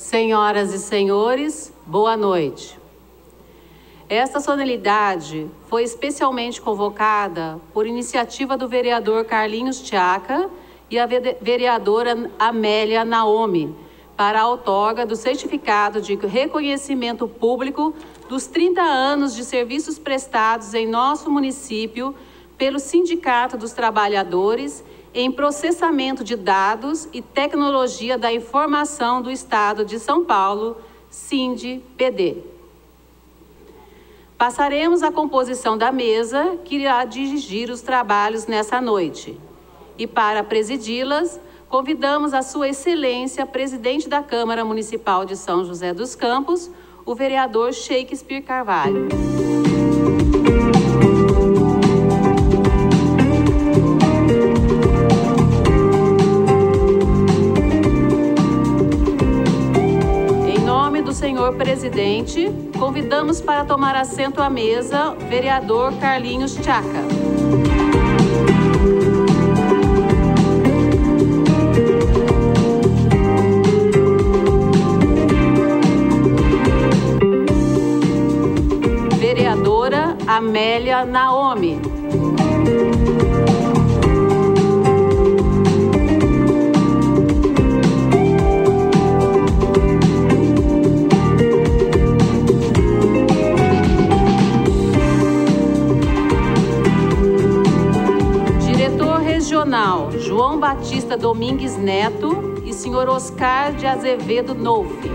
Senhoras e senhores, boa noite. Esta solenidade foi especialmente convocada por iniciativa do vereador Carlinhos Tchaca e a vereadora Amélia Naomi, para a outorga do certificado de reconhecimento público dos 30 anos de serviços prestados em nosso município pelo Sindicato dos Trabalhadores em Processamento de Dados e Tecnologia da Informação do Estado de São Paulo, SINDI-PD. Passaremos à composição da mesa que irá dirigir os trabalhos nessa noite. E para presidi-las, convidamos a Sua Excelência, Presidente da Câmara Municipal de São José dos Campos, o vereador Shakespeare Carvalho. Em nome do senhor presidente, convidamos para tomar assento à mesa o vereador Carlinhos Tchaca. Vereadora Amélia Naomi. Diretor Regional João Batista Domingues Neto e senhor Oscar de Azevedo Nolfi.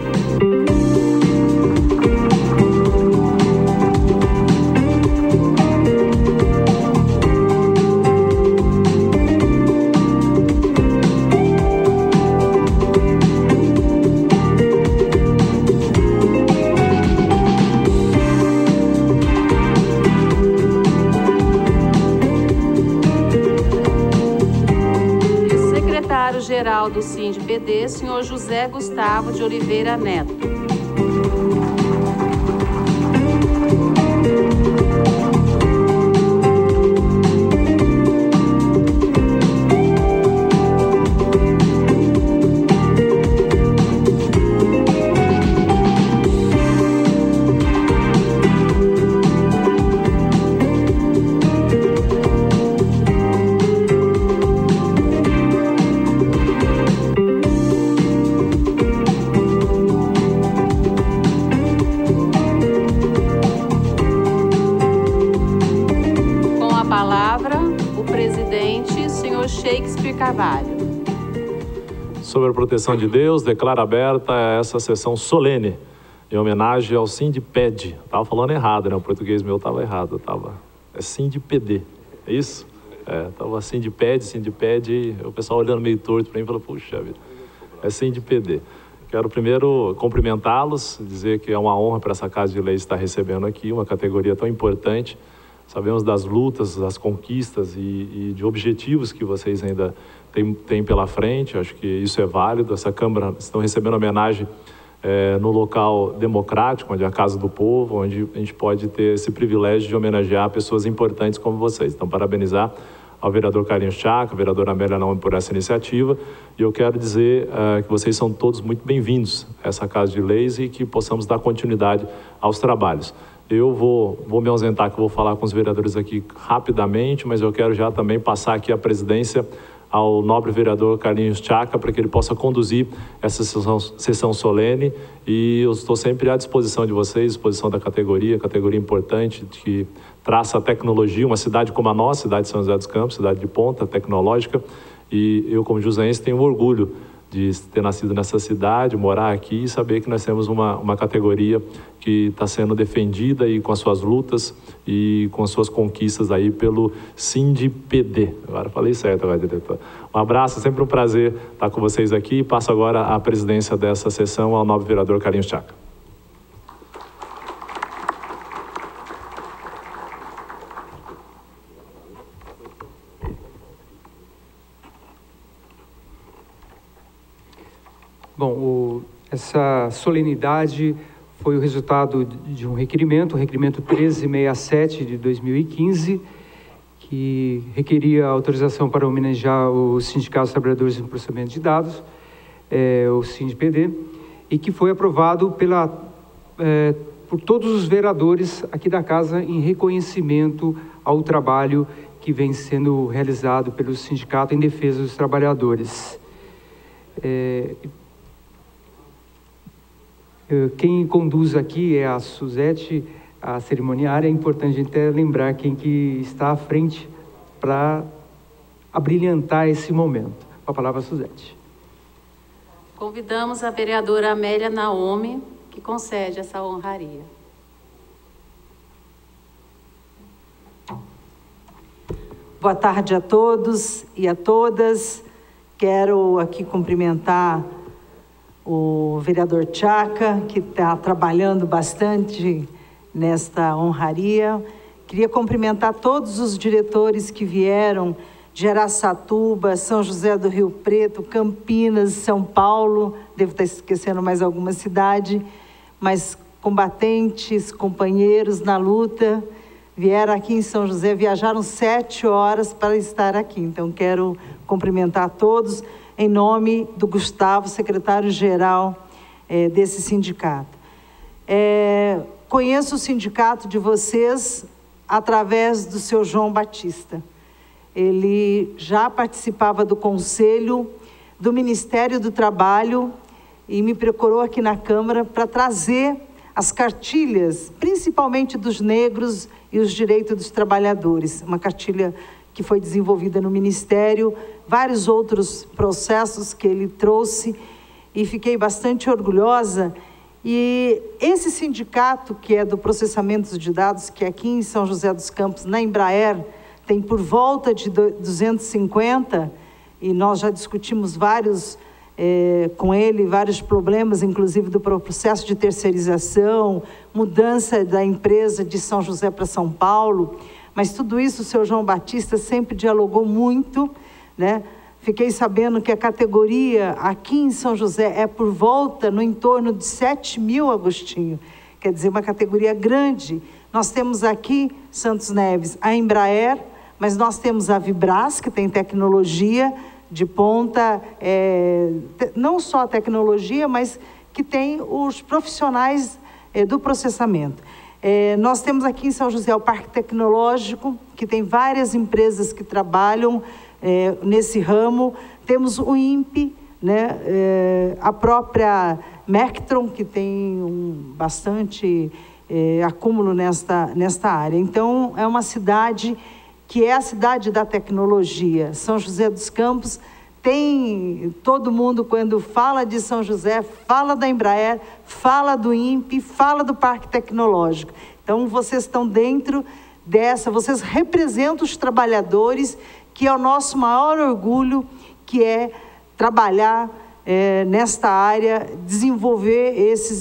Secretário-geral do SINDI-PD, senhor José Gustavo de Oliveira Neto. Carvalho. Sobre a proteção de Deus, declaro aberta essa sessão solene, em homenagem ao SINDI-PD. Estava falando errado, né? O português meu estava errado. É SINDI-PD, é isso? Estava SINDI-PD, o pessoal olhando meio torto para mim e falou, puxa vida, é SINDI-PD. Quero primeiro cumprimentá-los, dizer que é uma honra para essa Casa de Leis estar recebendo aqui uma categoria tão importante. Sabemos das lutas, das conquistas e de objetivos que vocês ainda têm pela frente. Acho que isso é válido. Essa Câmara estão recebendo homenagem no local democrático, onde é a Casa do Povo, onde a gente pode ter esse privilégio de homenagear pessoas importantes como vocês. Então, parabenizar ao vereador Carlinhos Tchaca, a vereadora Amélia Naomi por essa iniciativa. E eu quero dizer que vocês são todos muito bem-vindos a essa Casa de Leis e que possamos dar continuidade aos trabalhos. Eu vou me ausentar, que eu vou falar com os vereadores aqui rapidamente, mas eu quero já também passar aqui a presidência ao nobre vereador Carlinhos Tchaca, para que ele possa conduzir essa sessão solene, e eu estou sempre à disposição de vocês, à disposição da categoria importante, que traça a tecnologia, uma cidade como a nossa, cidade de São José dos Campos, cidade de ponta, tecnológica, e eu, como joseense, tenho orgulho de ter nascido nessa cidade, morar aqui e saber que nós temos uma categoria que está sendo defendida e com as suas lutas e com as suas conquistas aí pelo SINDI-PD. Agora falei certo, diretor. Um abraço, sempre um prazer estar com vocês aqui. Passo agora a presidência dessa sessão ao nobre vereador Carlinhos Tchaca. Bom, essa solenidade foi o resultado de um requerimento, o requerimento 1367 de 2015, que requeria autorização para homenagear o Sindicato dos Trabalhadores em Processamento de Dados, o SINDI-PD, e que foi aprovado por todos os vereadores aqui da casa em reconhecimento ao trabalho que vem sendo realizado pelo sindicato em defesa dos trabalhadores. Quem conduz aqui é a Suzete, a cerimoniária. É importante até lembrar quem que está à frente para abrilhantar esse momento. Com a palavra, Suzete. Convidamos a vereadora Amélia Naomi, que concede essa honraria. Boa tarde a todos e a todas. Quero aqui cumprimentar o vereador Tchaka, que está trabalhando bastante nesta honraria. Queria cumprimentar todos os diretores que vieram de Araçatuba, São José do Rio Preto, Campinas, São Paulo, devo estar esquecendo mais alguma cidade, mas combatentes, companheiros na luta, vieram aqui em São José, viajaram 7 horas para estar aqui. Então, quero cumprimentar a todos em nome do Gustavo, secretário-geral desse sindicato. Conheço o sindicato de vocês através do seu João Batista. Ele já participava do Conselho do Ministério do Trabalho e me procurou aqui na Câmara para trazer as cartilhas, principalmente dos negros e os direitos dos trabalhadores. Uma cartilha que foi desenvolvida no Ministério, vários outros processos que ele trouxe, e fiquei bastante orgulhosa. E esse sindicato, que é do processamento de dados, que aqui em São José dos Campos, na Embraer, tem por volta de 250, e nós já discutimos com ele vários problemas, inclusive do processo de terceirização, mudança da empresa de São José para São Paulo, mas tudo isso o seu João Batista sempre dialogou muito, né? Fiquei sabendo que a categoria aqui em São José é por volta, no entorno de 7 mil, Agostinho, quer dizer, uma categoria grande. Nós temos aqui, Santos Neves, a Embraer, mas nós temos a Vibras, que tem tecnologia de ponta, não só a tecnologia, mas que tem os profissionais do processamento. Nós temos aqui em São José o Parque Tecnológico, que tem várias empresas que trabalham nesse ramo. Temos o INPE, né? A própria Mectron, que tem bastante acúmulo nesta área. Então, é uma cidade que é a cidade da tecnologia. São José dos Campos todo mundo, quando fala de São José, fala da Embraer, fala do INPE, fala do Parque Tecnológico. Então, vocês estão dentro vocês representam os trabalhadores, que é o nosso maior orgulho, que é trabalhar nesta área, desenvolver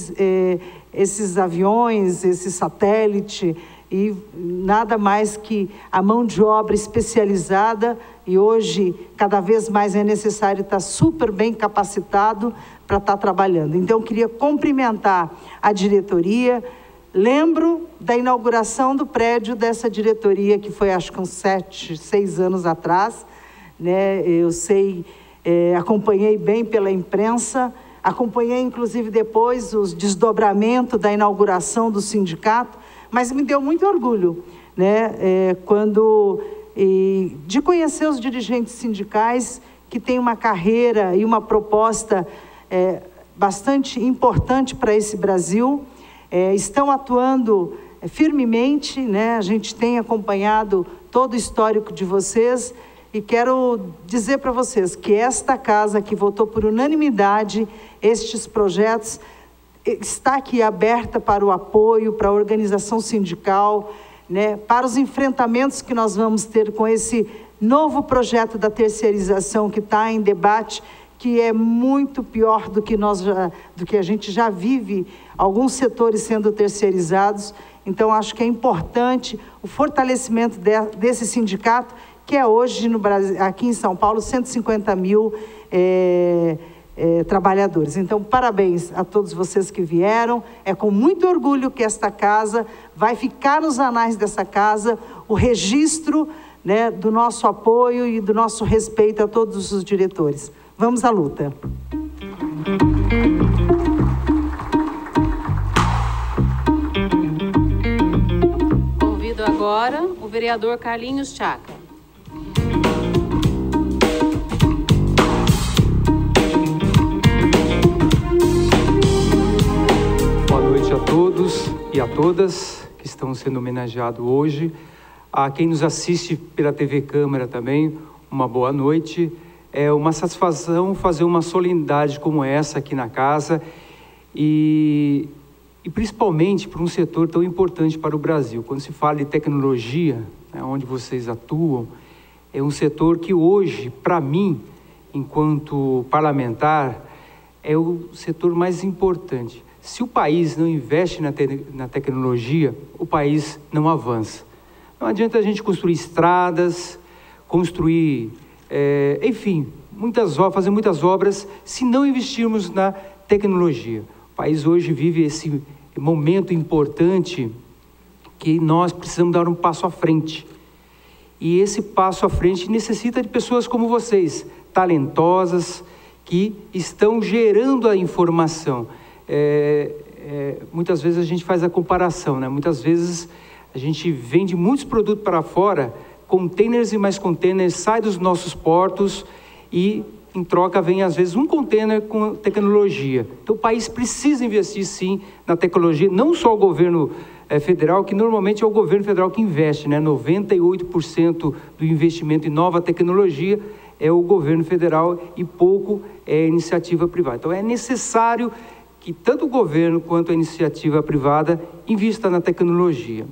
esses aviões, esse satélite, e nada mais que a mão de obra especializada, e hoje cada vez mais é necessário estar super bem capacitado para estar trabalhando. Então, eu queria cumprimentar a diretoria. Lembro da inauguração do prédio dessa diretoria, que foi acho que uns 6 anos atrás, né? Eu sei, acompanhei bem pela imprensa, acompanhei inclusive depois os desdobramentos da inauguração do sindicato, mas me deu muito orgulho, né? De conhecer os dirigentes sindicais que têm uma carreira e uma proposta bastante importante para esse Brasil, estão atuando firmemente, né? A gente tem acompanhado todo o histórico de vocês, e quero dizer para vocês que esta casa que votou por unanimidade estes projetos está aqui aberta para o apoio, para a organização sindical, né, para os enfrentamentos que nós vamos ter com esse novo projeto da terceirização que está em debate, que é muito pior do que a gente já vive, alguns setores sendo terceirizados. Então, acho que é importante o fortalecimento desse sindicato, que é hoje, no Brasil, aqui em São Paulo, 150 mil trabalhadores. Então, parabéns a todos vocês que vieram. É com muito orgulho que esta casa vai ficar nos anais dessa casa, o registro, né, do nosso apoio e do nosso respeito a todos os diretores. Vamos à luta. vereador Carlinhos Tchaca. Boa noite a todos e a todas que estão sendo homenageados hoje. A quem nos assiste pela TV Câmara também, uma boa noite. É uma satisfação fazer uma solenidade como essa aqui na casa e principalmente para um setor tão importante para o Brasil. Quando se fala de tecnologia, né, onde vocês atuam, é um setor que hoje, para mim, enquanto parlamentar, é o setor mais importante. Se o país não investe na tecnologia, o país não avança. Não adianta a gente construir estradas, construir, enfim, fazer muitas obras, se não investirmos na tecnologia. O país hoje vive esse momento importante que nós precisamos dar um passo à frente. E esse passo à frente necessita de pessoas como vocês, talentosas, que estão gerando a informação. Muitas vezes a gente faz a comparação, né? Muitas vezes a gente vende muitos produtos para fora, containers e mais containers saem dos nossos portos e, em troca, vem às vezes um container com tecnologia. Então o país precisa investir sim na tecnologia, não só o governo federal, que normalmente é o governo federal que investe, né? 98% do investimento em nova tecnologia é o governo federal e pouco é a iniciativa privada. Então é necessário que tanto o governo quanto a iniciativa privada invista na tecnologia.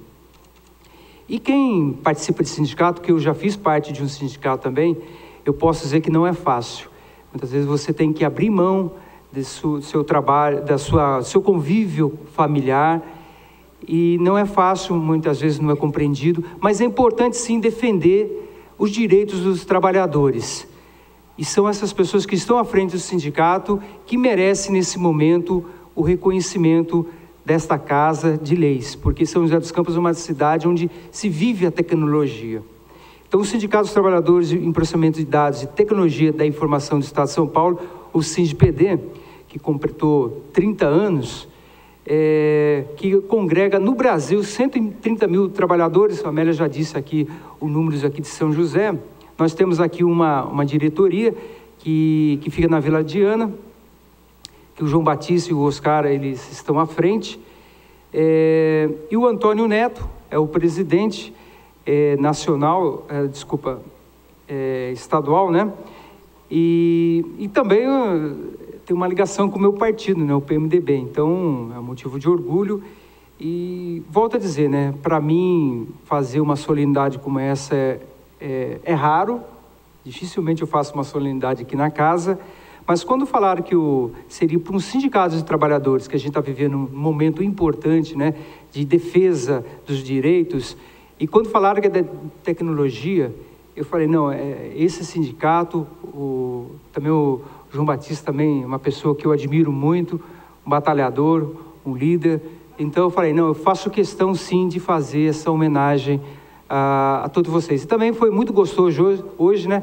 E quem participa de sindicato, que eu já fiz parte de um sindicato também, eu posso dizer que não é fácil. Muitas vezes você tem que abrir mão do seu trabalho, do seu convívio familiar, e não é fácil, muitas vezes não é compreendido, mas é importante sim defender os direitos dos trabalhadores. E são essas pessoas que estão à frente do sindicato que merecem nesse momento o reconhecimento desta Casa de Leis, porque São José dos Campos é uma cidade onde se vive a tecnologia. Então, o Sindicato dos Trabalhadores em Processamento de Dados e Tecnologia da Informação do Estado de São Paulo, o SINDPD, que completou 30 anos, que congrega no Brasil 130 mil trabalhadores, a Amélia já disse aqui os números aqui de São José. Nós temos aqui uma diretoria que fica na Vila Diana, que o João Batista e o Oscar, eles estão à frente, e o Antônio Neto é o presidente nacional, estadual, né? E também tem uma ligação com o meu partido, né? O PMDB, então é um motivo de orgulho. E volto a dizer, né? Para mim, fazer uma solenidade como essa é raro, dificilmente eu faço uma solenidade aqui na casa. Mas quando falaram que seria para um sindicato de trabalhadores, que a gente está vivendo um momento importante, né, de defesa dos direitos, e quando falaram que é da tecnologia, eu falei, não, esse sindicato, também o João Batista também, uma pessoa que eu admiro muito, um batalhador, um líder, então eu falei, não, eu faço questão sim de fazer essa homenagem a todos vocês. E também foi muito gostoso hoje, né,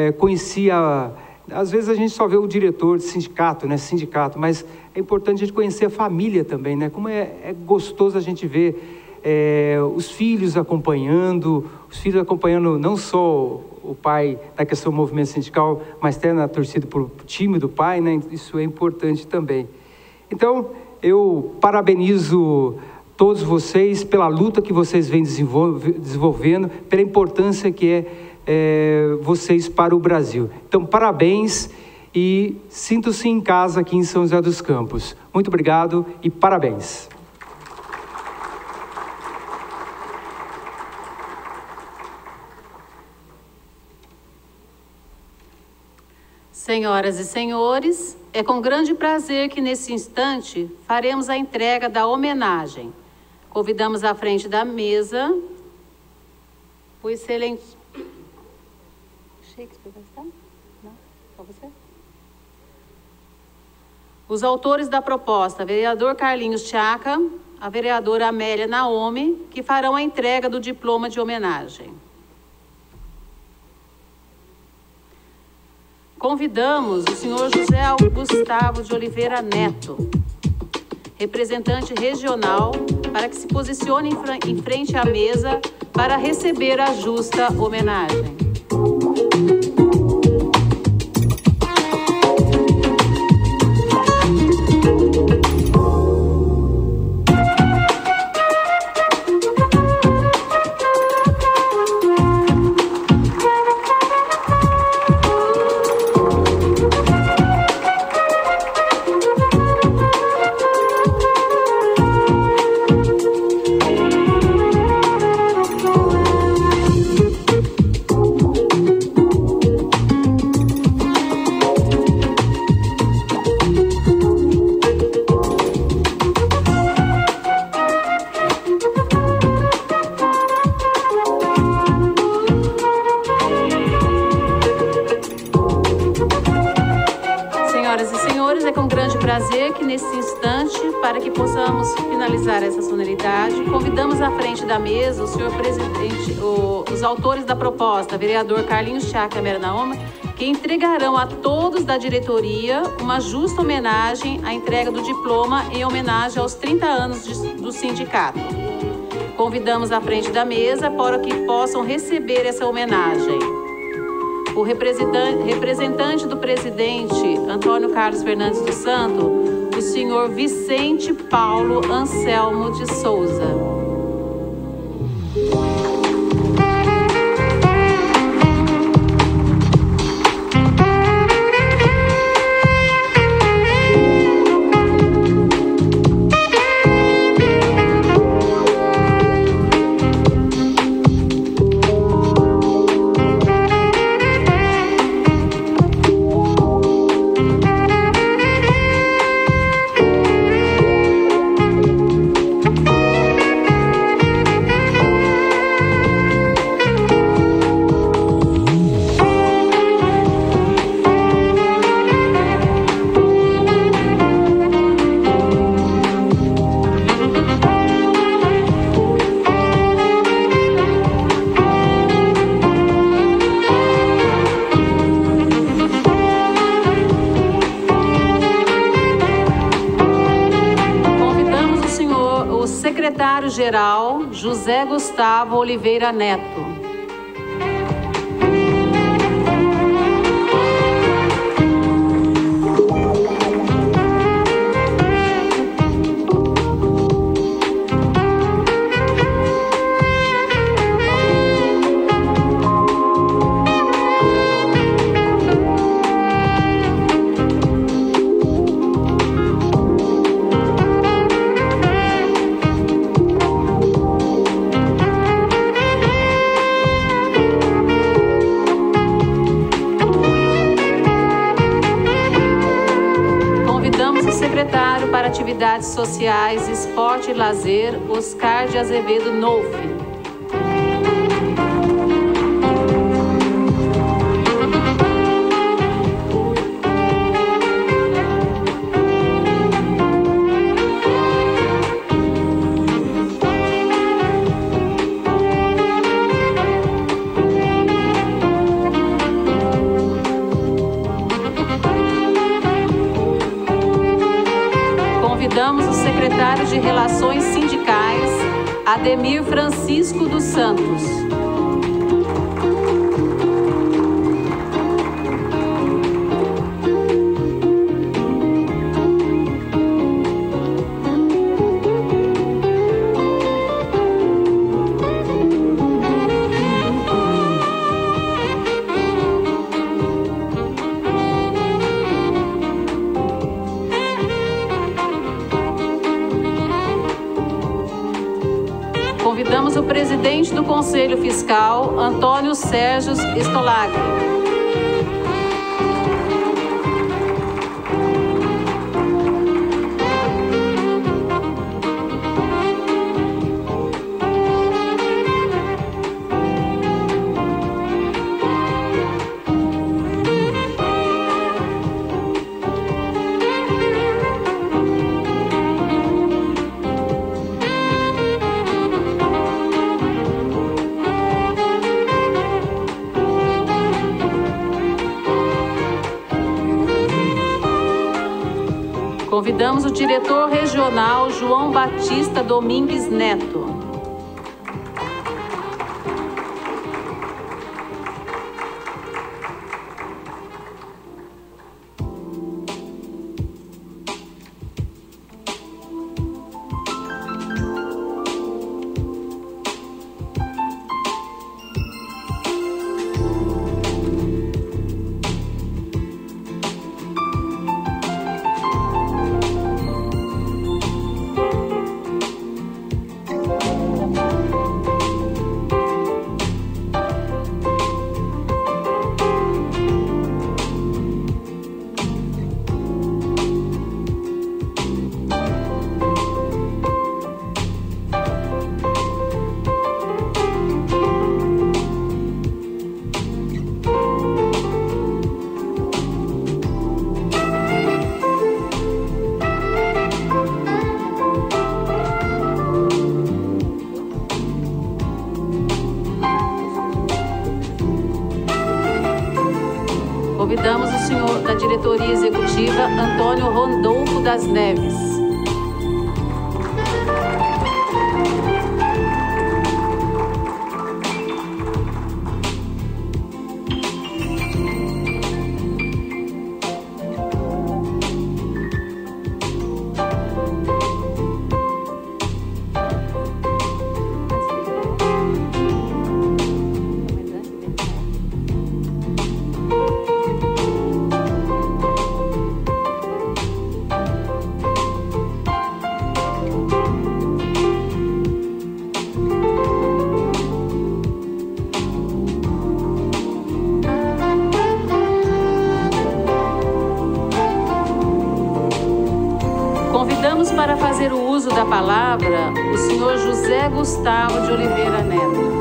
às vezes a gente só vê o diretor de sindicato, né? Mas é importante a gente conhecer a família também, né? Como é gostoso a gente ver os filhos acompanhando não só o pai da questão do movimento sindical, mas até na torcida pro time do pai, né? Isso é importante também. Então, eu parabenizo todos vocês pela luta que vocês vêm desenvolvendo, pela importância que é vocês para o Brasil. Então, parabéns e sinto-se em casa aqui em São José dos Campos. Muito obrigado e parabéns. Senhoras e senhores, é com grande prazer que nesse instante faremos a entrega da homenagem. Convidamos à frente da mesa o excelente... Shakespeare vai estar? Não? Só você? Os autores da proposta, vereador Carlinhos Tchaca, a vereadora Amélia Naomi, que farão a entrega do diploma de homenagem. Convidamos o senhor José Gustavo de Oliveira Neto, representante regional, para que se posicione em frente à mesa para receber a justa homenagem. prazer que nesse instante, para que possamos finalizar essa solenidade, convidamos à frente da mesa o senhor presidente, os autores da proposta, vereador Carlinhos Tchaca Mernaoma, que entregarão a todos da diretoria uma justa homenagem à entrega do diploma em homenagem aos 30 anos do sindicato. Convidamos à frente da mesa para que possam receber essa homenagem o representante do presidente Antônio Carlos Fernandes dos Santos, o senhor Vicente Paulo Anselmo de Souza. Secretário-geral José Gustavo Oliveira Neto. Secretário para Atividades Sociais, Esporte e Lazer, Oscar de Azevedo Nolfi. Convidamos o secretário de Relações Sindicais, Ademir Francisco dos Santos. Convidamos o presidente do Conselho Fiscal, Antônio Sérgio Stolagli. Convidamos o diretor regional João Batista Domingues Neto. Convidamos o senhor da diretoria executiva, Antônio Rondolfo das Neves. Convidamos para fazer o uso da palavra o senhor José Gustavo de Oliveira Neto.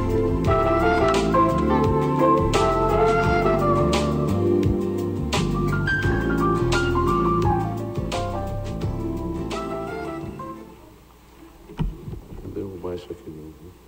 Vou derrubar isso aqui.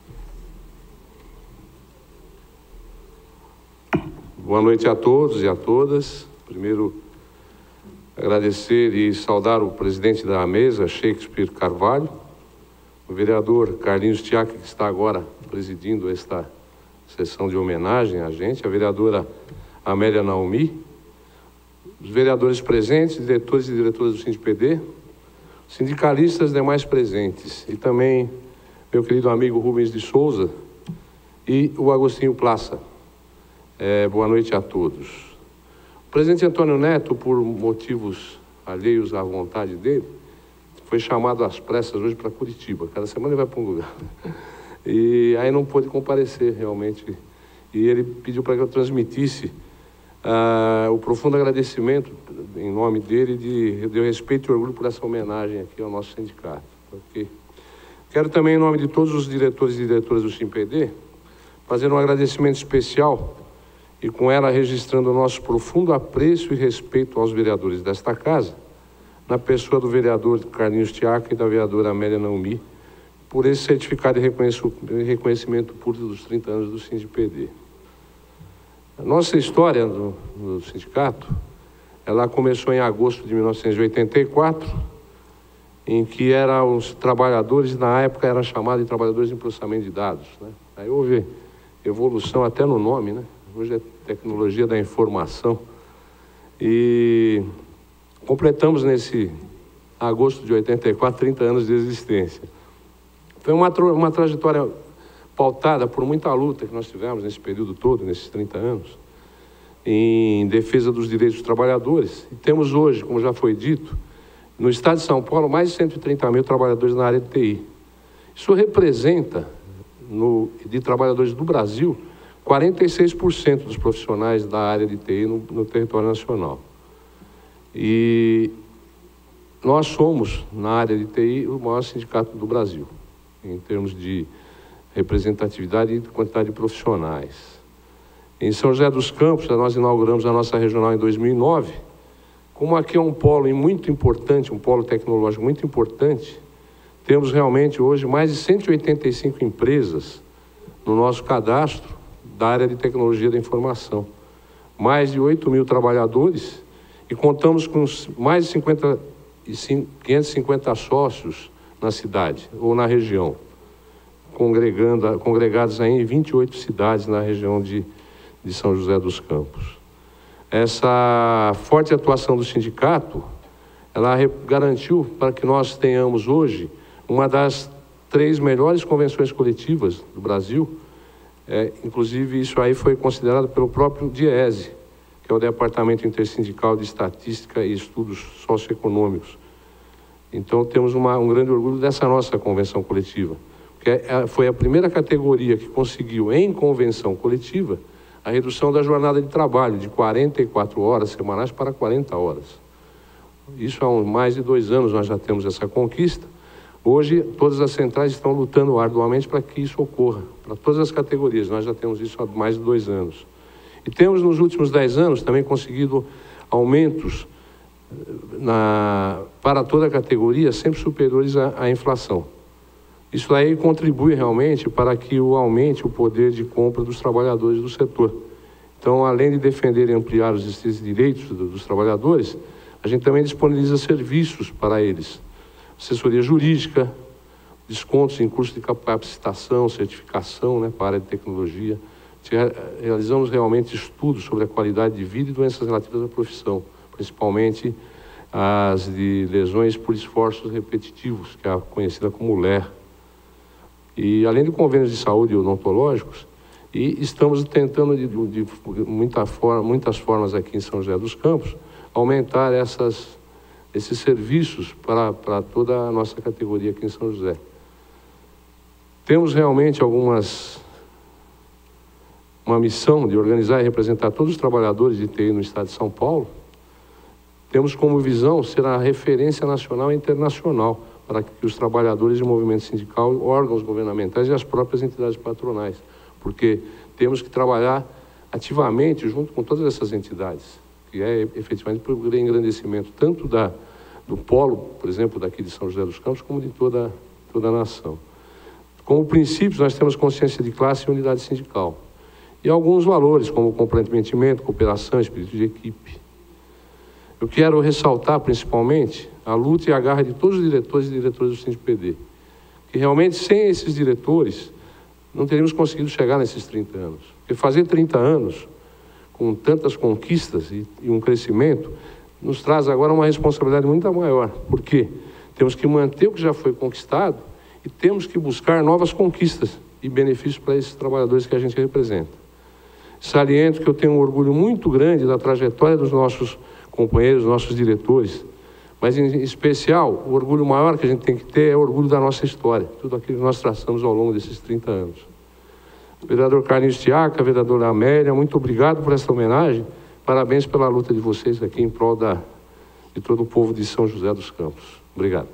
Boa noite a todos e a todas. Primeiro, agradecer e saudar o presidente da mesa, Shakespeare Carvalho, o vereador Carlinhos Tiaca, que está agora presidindo esta sessão de homenagem a gente, a vereadora Amélia Naomi, os vereadores presentes, diretores e diretoras do SINDPD, sindicalistas demais presentes, e também meu querido amigo Rubens de Souza e o Agostinho Plaça. Boa noite a todos. O presidente Antônio Neto, por motivos alheios à vontade dele, foi chamado às pressas hoje para Curitiba. Cada semana ele vai para um lugar. E aí não pôde comparecer, realmente. E ele pediu para que eu transmitisse o profundo agradecimento, em nome dele, de respeito e orgulho por essa homenagem aqui ao nosso sindicato. Okay? Quero também, em nome de todos os diretores e diretoras do SINPD, fazer um agradecimento especial e com ela registrando o nosso profundo apreço e respeito aos vereadores desta casa, na pessoa do vereador Carlinhos Tiaca e da vereadora Amélia Naomi, por esse certificado de reconhecimento público dos 30 anos do SINDPD. A nossa história do sindicato, ela começou em agosto de 1984, em que eram os trabalhadores, na época eram chamados de trabalhadores de processamento de dados, né? Aí houve evolução até no nome, né? Hoje é tecnologia da informação. E completamos nesse agosto de 84, 30 anos de existência. Foi uma trajetória pautada por muita luta que nós tivemos nesse período todo, nesses 30 anos, em defesa dos direitos dos trabalhadores. E temos hoje, como já foi dito, no estado de São Paulo, mais de 130 mil trabalhadores na área de TI. Isso representa, de trabalhadores do Brasil, 46% dos profissionais da área de TI no território nacional. E nós somos, na área de TI, o maior sindicato do Brasil, em termos de representatividade e quantidade de profissionais. Em São José dos Campos, nós inauguramos a nossa regional em 2009. Como aqui é um polo muito importante, um polo tecnológico muito importante, temos realmente hoje mais de 185 empresas no nosso cadastro da área de tecnologia da informação. Mais de 8 mil trabalhadores e contamos com mais de 550 sócios na cidade ou na região, congregados aí em 28 cidades na região de São José dos Campos. Essa forte atuação do sindicato, ela garantiu para que nós tenhamos hoje uma das 3 melhores convenções coletivas do Brasil. Inclusive, isso aí foi considerado pelo próprio DIESE, que é o Departamento Intersindical de Estatística e Estudos Socioeconômicos. Então, temos um grande orgulho dessa nossa convenção coletiva, porque foi a primeira categoria que conseguiu, em convenção coletiva, a redução da jornada de trabalho de 44 horas semanais para 40 horas. Isso há mais de 2 anos nós já temos essa conquista. Hoje, todas as centrais estão lutando arduamente para que isso ocorra, para todas as categorias. Nós já temos isso há mais de 2 anos. E temos, nos últimos 10 anos, também conseguido aumentos para toda a categoria, sempre superiores à inflação. Isso aí contribui realmente para que aumente o poder de compra dos trabalhadores do setor. Então, além de defender e ampliar esses direitos dos trabalhadores, a gente também disponibiliza serviços para eles. Assessoria jurídica, descontos em cursos de capacitação, certificação, né, para a área de tecnologia. Realizamos realmente estudos sobre a qualidade de vida e doenças relativas à profissão, principalmente as de lesões por esforços repetitivos, que é a conhecida como LER. E além de convênios de saúde odontológicos, e estamos tentando de muitas formas aqui em São José dos Campos, aumentar esses serviços para toda a nossa categoria aqui em São José. Temos realmente uma missão de organizar e representar todos os trabalhadores de TI no estado de São Paulo. Temos como visão ser a referência nacional e internacional para que os trabalhadores de movimento sindical, órgãos governamentais e as próprias entidades patronais, porque temos que trabalhar ativamente junto com todas essas entidades, que é efetivamente para o engrandecimento tanto do polo, por exemplo, daqui de São José dos Campos, como de toda a nação. Como princípios, nós temos consciência de classe e unidade sindical. E alguns valores, como comprometimento, cooperação, espírito de equipe. Eu quero ressaltar, principalmente, a luta e a garra de todos os diretores e diretoras do SINDI-PD, que realmente, sem esses diretores, não teríamos conseguido chegar nesses 30 anos. Porque fazer 30 anos, com tantas conquistas e um crescimento, nos traz agora uma responsabilidade muito maior. Por quê? Temos que manter o que já foi conquistado e temos que buscar novas conquistas e benefícios para esses trabalhadores que a gente representa. Saliento que eu tenho um orgulho muito grande da trajetória dos nossos companheiros, nossos diretores, mas em especial, o orgulho maior que a gente tem que ter é o orgulho da nossa história, tudo aquilo que nós traçamos ao longo desses 30 anos. Vereador Carlinhos Tiaca, vereadora Amélia, muito obrigado por essa homenagem, parabéns pela luta de vocês aqui em prol de todo o povo de São José dos Campos. Obrigado.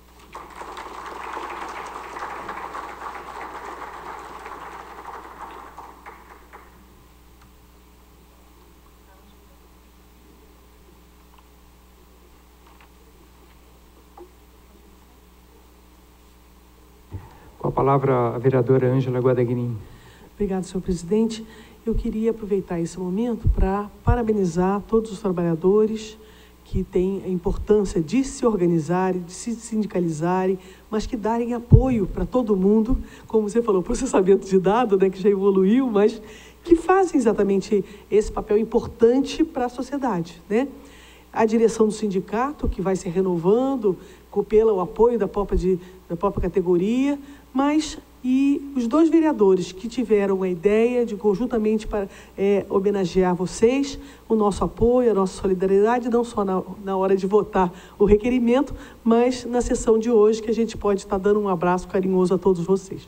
Com a palavra, a vereadora Ângela Guadagnini. Obrigada, senhor presidente. Eu queria aproveitar esse momento para parabenizar todos os trabalhadores que têm a importância de se organizarem, de se sindicalizarem, mas que darem apoio para todo mundo, como você falou, processamento de dados, né, que já evoluiu, mas que fazem exatamente esse papel importante para a sociedade, né? A direção do sindicato, que vai se renovando, pelo apoio da própria categoria, mas e os dois vereadores que tiveram a ideia de conjuntamente para homenagear vocês, o nosso apoio, a nossa solidariedade, não só na hora de votar o requerimento, mas na sessão de hoje, que a gente pode estar dando um abraço carinhoso a todos vocês.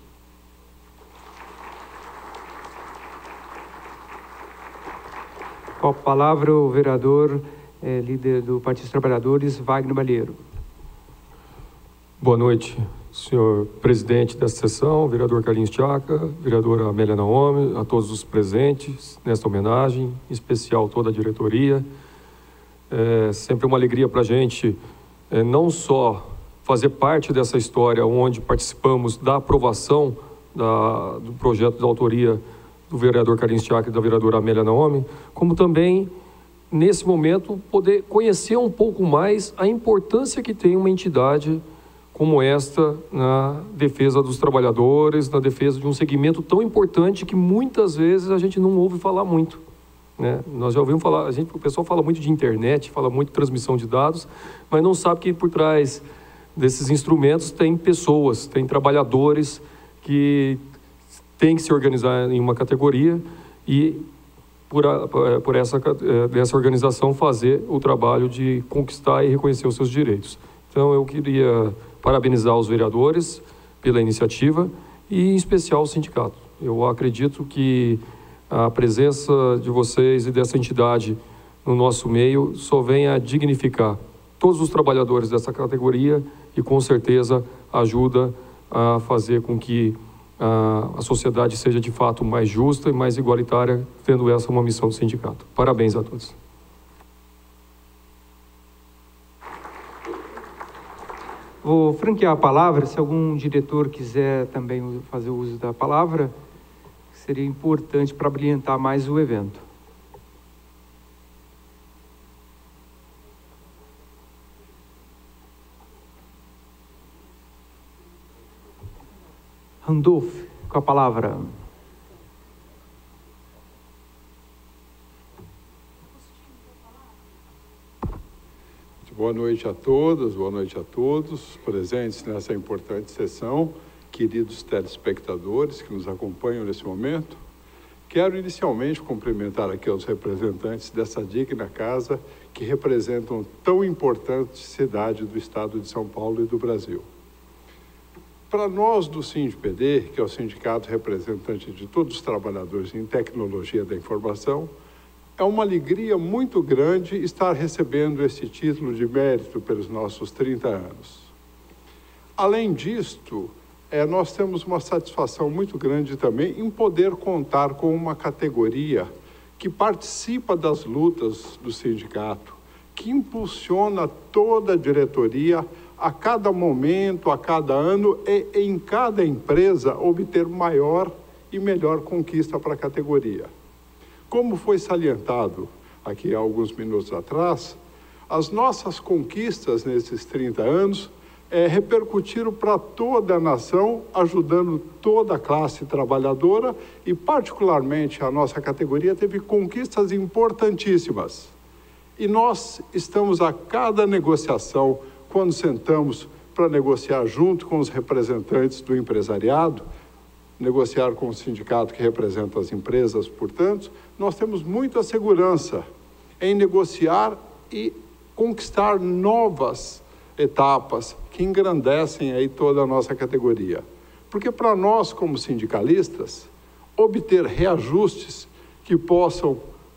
Com a palavra, o vereador líder do Partido dos Trabalhadores, Wagner Balheiro. Boa noite, senhor presidente desta sessão, vereador Carlinhos Tiaca, vereadora Amélia Naomi, a todos os presentes nesta homenagem, em especial toda a diretoria. É sempre uma alegria para a gente não só fazer parte dessa história onde participamos da aprovação do projeto de autoria do vereador Carlinhos Tiaca e da vereadora Amélia Naomi, como também, nesse momento, poder conhecer um pouco mais a importância que tem uma entidade como esta na defesa dos trabalhadores, na defesa de um segmento tão importante que muitas vezes a gente não ouve falar muito, né? Nós já ouvimos falar, o pessoal fala muito de internet, fala muito de transmissão de dados, mas não sabe que por trás desses instrumentos tem pessoas, tem trabalhadores que têm que se organizar em uma categoria e por essa organização fazer o trabalho de conquistar e reconhecer os seus direitos. Então eu queria parabenizar os vereadores pela iniciativa e, em especial, o sindicato. Eu acredito que a presença de vocês e dessa entidade no nosso meio só vem a dignificar todos os trabalhadores dessa categoria e, com certeza, ajuda a fazer com que a sociedade seja, de fato, mais justa e mais igualitária, tendo essa uma missão do sindicato. Parabéns a todos. Vou franquear a palavra, se algum diretor quiser também fazer uso da palavra, seria importante para brilhantar mais o evento. Randolph, com a palavra. Boa noite a todas, boa noite a todos presentes nessa importante sessão, queridos telespectadores que nos acompanham nesse momento. Quero inicialmente cumprimentar aqui os representantes dessa digna casa que representam tão importante cidade do estado de São Paulo e do Brasil. Para nós do SINDPD, que é o sindicato representante de todos os trabalhadores em tecnologia da informação, é uma alegria muito grande estar recebendo esse título de mérito pelos nossos 30 anos. Além disto, nós temos uma satisfação muito grande também em poder contar com uma categoria que participa das lutas do sindicato, que impulsiona toda a diretoria a cada momento, a cada ano e em cada empresa obter maior e melhor conquista para a categoria. Como foi salientado aqui há alguns minutos atrás, as nossas conquistas nesses 30 anos repercutiram para toda a nação, ajudando toda a classe trabalhadora e, particularmente, a nossa categoria teve conquistas importantíssimas. E nós estamos a cada negociação, quando sentamos para negociar junto com os representantes do empresariado, negociar com o sindicato que representa as empresas, portanto, nós temos muita segurança em negociar e conquistar novas etapas que engrandecem aí toda a nossa categoria. Porque para nós, como sindicalistas, obter reajustes que possam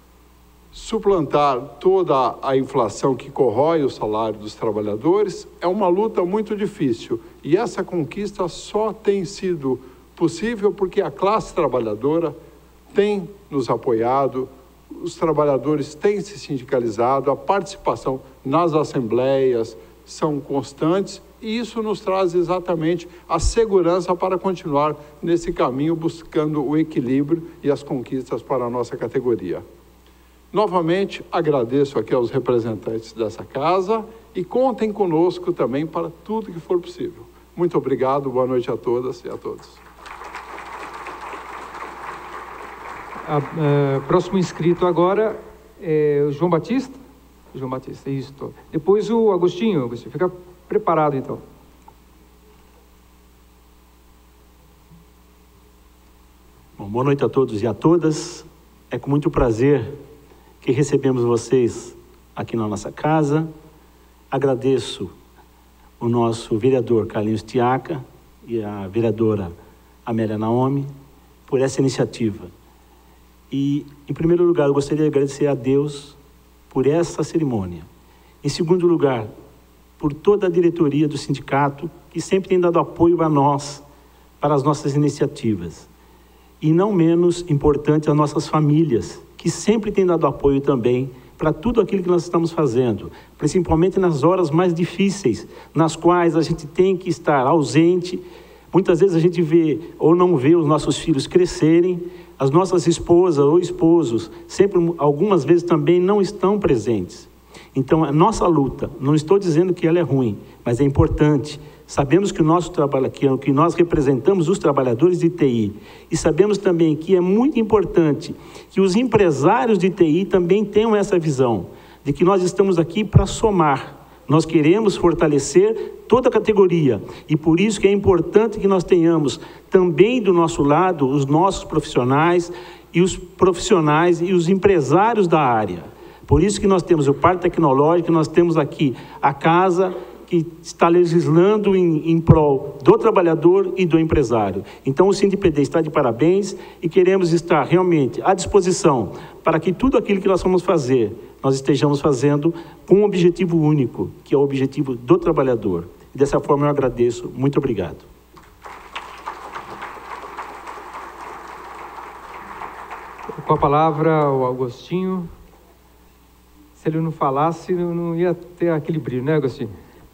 suplantar toda a inflação que corrói o salário dos trabalhadores é uma luta muito difícil. E essa conquista só tem sido possível porque a classe trabalhadora tem nos apoiado, os trabalhadores têm se sindicalizado, a participação nas assembleias são constantes e isso nos traz exatamente a segurança para continuar nesse caminho buscando o equilíbrio e as conquistas para a nossa categoria. Novamente, agradeço aqui aos representantes dessa casa e contem conosco também para tudo que for possível. Muito obrigado, boa noite a todas e a todos. Próximo inscrito agora é o João Batista. João Batista, isso. Depois o Agostinho. Agostinho, fica preparado então. Bom, boa noite a todos e a todas. É com muito prazer que recebemos vocês aqui na nossa casa. Agradeço o nosso vereador Carlinhos Tiaca e a vereadora Amélia Naomi por essa iniciativa. E, em primeiro lugar, eu gostaria de agradecer a Deus por essa cerimônia. Em segundo lugar, por toda a diretoria do sindicato, que sempre tem dado apoio a nós, para as nossas iniciativas. E não menos importante, as nossas famílias, que sempre têm dado apoio também para tudo aquilo que nós estamos fazendo, principalmente nas horas mais difíceis, nas quais a gente tem que estar ausente. Muitas vezes a gente vê ou não vê os nossos filhos crescerem, as nossas esposas ou esposos, sempre, algumas vezes também não estão presentes. Então, a nossa luta, não estou dizendo que ela é ruim, mas é importante. Sabemos que o nosso trabalho aqui, que nós representamos os trabalhadores de TI, e sabemos também que é muito importante que os empresários de TI também tenham essa visão, de que nós estamos aqui para somar. Nós queremos fortalecer toda a categoria e por isso que é importante que nós tenhamos também do nosso lado os nossos profissionais e os empresários da área. Por isso que nós temos o Parque Tecnológico, nós temos aqui a casa que está legislando em prol do trabalhador e do empresário. Então o SINDPD está de parabéns e queremos estar realmente à disposição para que tudo aquilo que nós vamos fazer, nós estejamos fazendo com um objetivo único, que é o objetivo do trabalhador. E dessa forma eu agradeço. Muito obrigado. Com a palavra o Agostinho. Se ele não falasse, não ia ter aquele brilho, né, Agostinho?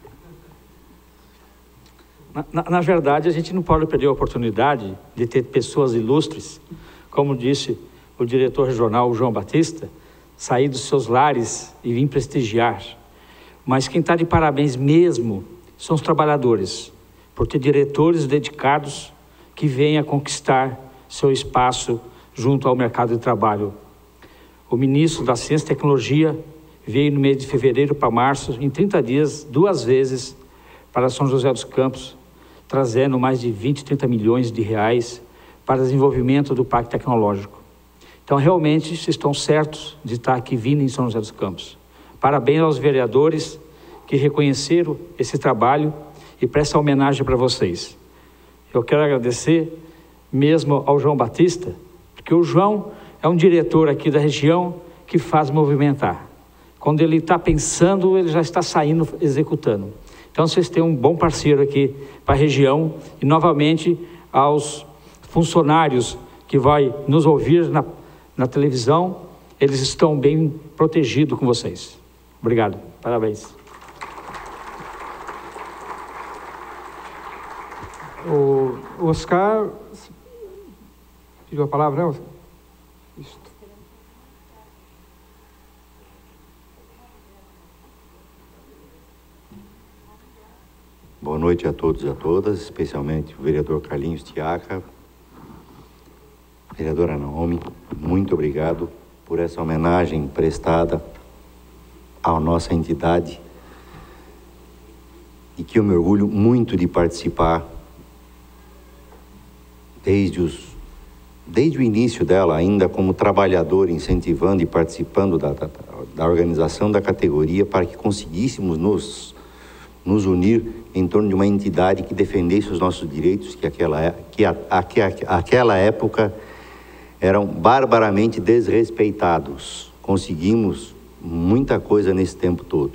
Na verdade, a gente não pode perder a oportunidade de ter pessoas ilustres, como disse o diretor regional, João Batista, sair dos seus lares e vir prestigiar. Mas quem está de parabéns mesmo são os trabalhadores, por ter diretores dedicados que venha conquistar seu espaço junto ao mercado de trabalho. O ministro da Ciência e Tecnologia veio no mês de fevereiro para março, em 30 dias, 2 vezes, para São José dos Campos, trazendo mais de 20, 30 milhões de reais para desenvolvimento do Parque Tecnológico. Então, realmente, vocês estão certos de estar aqui vindo em São José dos Campos. Parabéns aos vereadores que reconheceram esse trabalho e prestam homenagem para vocês. Eu quero agradecer mesmo ao João Batista, porque o João é um diretor aqui da região que faz movimentar. Quando ele está pensando, ele já está saindo, executando. Então, vocês têm um bom parceiro aqui para a região e, novamente, aos funcionários que vai nos ouvir na televisão, eles estão bem protegidos com vocês. Obrigado. Parabéns. O Oscar pediu a palavra, né, Oscar? Isso. Boa noite a todos e a todas, especialmente o vereador Carlinhos Tiaca, vereadora Naomi, muito obrigado por essa homenagem prestada à nossa entidade e que eu me orgulho muito de participar desde o início dela, ainda como trabalhador, incentivando e participando da organização da categoria para que conseguíssemos nos unir em torno de uma entidade que defendesse os nossos direitos, que aquela época eram barbaramente desrespeitados. Conseguimos muita coisa nesse tempo todo.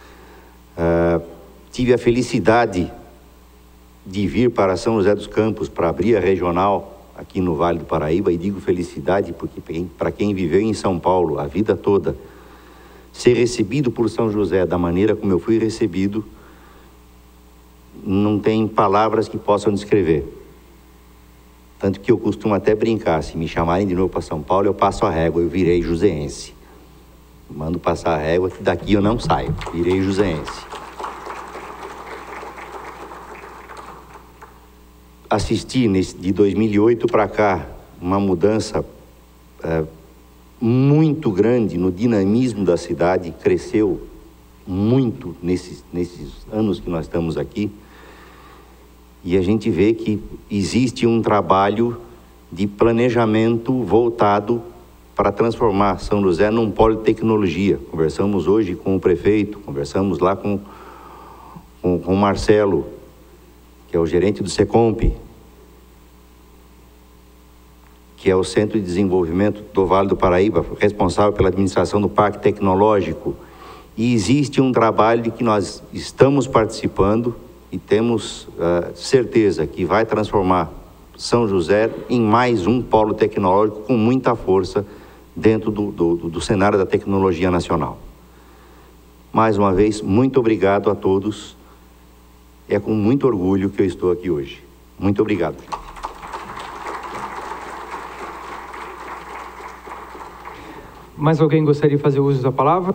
Tive a felicidade de vir para São José dos Campos para abrir a regional aqui no Vale do Paraíba, e digo felicidade porque para quem viveu em São Paulo a vida toda, ser recebido por São José da maneira como eu fui recebido, não tem palavras que possam descrever. Tanto que eu costumo até brincar, se me chamarem de novo para São Paulo, eu passo a régua, eu virei joseense. Mando passar a régua, que daqui eu não saio, virei joseense. Assisti de 2008 para cá uma mudança muito grande no dinamismo da cidade, cresceu muito nesses anos que nós estamos aqui, e a gente vê que existe um trabalho de planejamento voltado para transformar São José num polo de tecnologia. Conversamos hoje com o prefeito, conversamos lá com o Marcelo, que é o gerente do Secomp, que é o Centro de Desenvolvimento do Vale do Paraíba, responsável pela administração do Parque Tecnológico. E existe um trabalho de que nós estamos participando e temos certeza que vai transformar São José em mais um polo tecnológico com muita força dentro do cenário da tecnologia nacional. Mais uma vez, muito obrigado a todos. É com muito orgulho que eu estou aqui hoje. Muito obrigado. Mais alguém gostaria de fazer uso da palavra?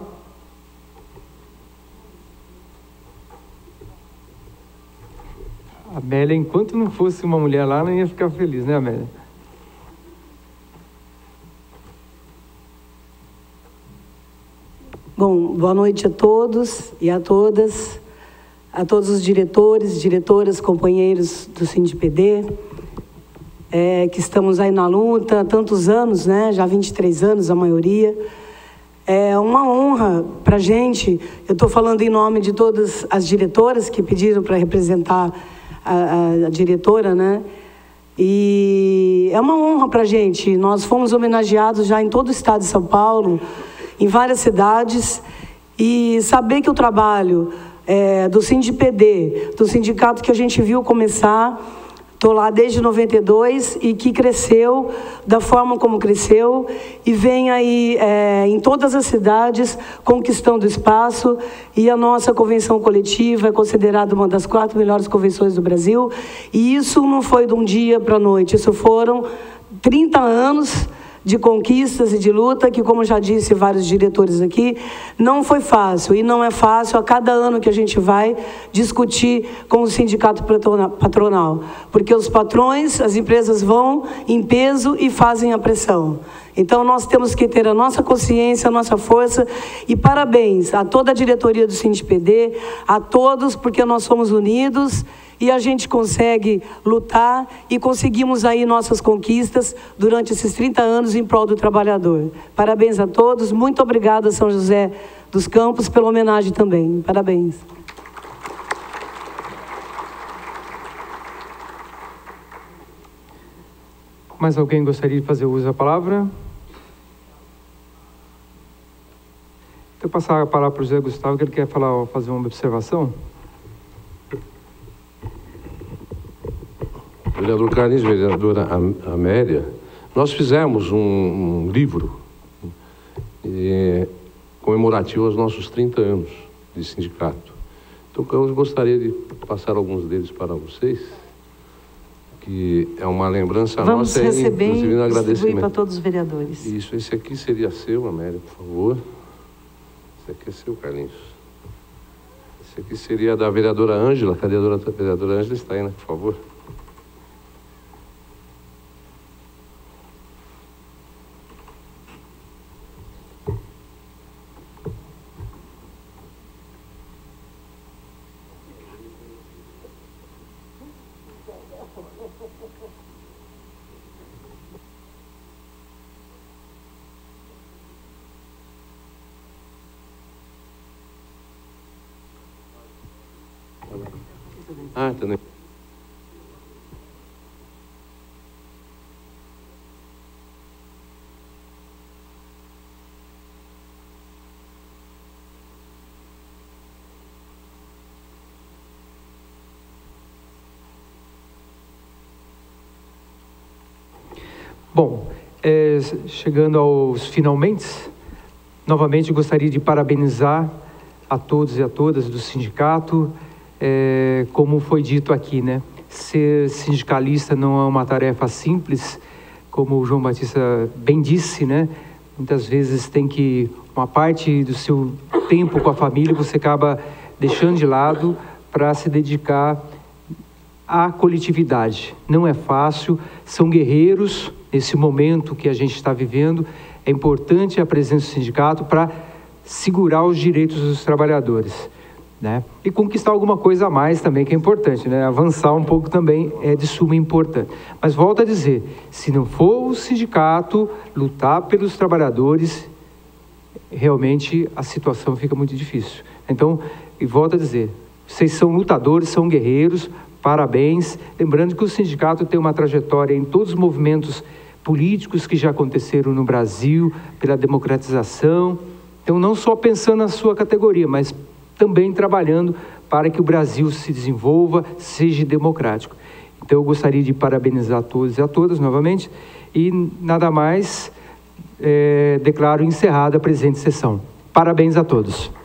A Amélia, enquanto não fosse uma mulher lá, não ia ficar feliz, né, Amélia? Bom, boa noite a todos e a todas, a todos os diretores, diretoras, companheiros do SINDPD, que estamos aí na luta há tantos anos, né? Já 23 anos, a maioria. É uma honra para a gente, eu estou falando em nome de todas as diretoras que pediram para representar a diretora, né? E é uma honra para a gente. Nós fomos homenageados já em todo o estado de São Paulo, em várias cidades, e saber que o trabalho do SINDPD, do sindicato que a gente viu começar, estou lá desde 92 e que cresceu da forma como cresceu e vem aí em todas as cidades conquistando espaço, e a nossa convenção coletiva é considerada uma das 4 melhores convenções do Brasil, e isso não foi de um dia para a noite, isso foram 30 anos de conquistas e de luta, que, como já disse vários diretores aqui, não foi fácil, e não é fácil a cada ano que a gente vai discutir com o sindicato patronal, porque os patrões, as empresas vão em peso e fazem a pressão. Então, nós temos que ter a nossa consciência, a nossa força, e parabéns a toda a diretoria do SINDPD, a todos, porque nós somos unidos e a gente consegue lutar e conseguimos aí nossas conquistas durante esses 30 anos em prol do trabalhador. Parabéns a todos, muito obrigada, São José dos Campos, pela homenagem também. Parabéns. Mais alguém gostaria de fazer uso da palavra? Então, passar a palavra para o José Gustavo, que ele quer fazer uma observação. Vereador Carlinhos, vereadora Amélia, nós fizemos um livro comemorativo aos nossos 30 anos de sindicato. Então, eu gostaria de passar alguns deles para vocês, que é uma lembrança Vamos nossa, receber inclusive no e distribuir agradecimento. para todos os vereadores. Isso, esse aqui seria seu, Amélia, por favor. Esse aqui é seu, Carlinhos. Esse aqui seria da vereadora Ângela. Cadê a vereadora Ângela? Está aí, né, por favor. Ah, também. Bom, chegando aos finalmente, novamente gostaria de parabenizar a todos e a todas do sindicato. Como foi dito aqui, né? Ser sindicalista não é uma tarefa simples, como o João Batista bem disse, né? Muitas vezes tem que, uma parte do seu tempo com a família, você acaba deixando de lado para se dedicar à coletividade. Não é fácil, são guerreiros nesse momento que a gente está vivendo. É importante a presença do sindicato para segurar os direitos dos trabalhadores, né? E conquistar alguma coisa a mais também, que é importante, né? Avançar um pouco também é de suma importância. Mas volto a dizer, se não for o sindicato lutar pelos trabalhadores, realmente a situação fica muito difícil. Então, e volto a dizer, vocês são lutadores, são guerreiros, parabéns. Lembrando que o sindicato tem uma trajetória em todos os movimentos políticos que já aconteceram no Brasil, pela democratização. Então, não só pensando na sua categoria, mas também trabalhando para que o Brasil se desenvolva, seja democrático. Então, eu gostaria de parabenizar a todos e a todas novamente, e nada mais, declaro encerrada a presente sessão. Parabéns a todos.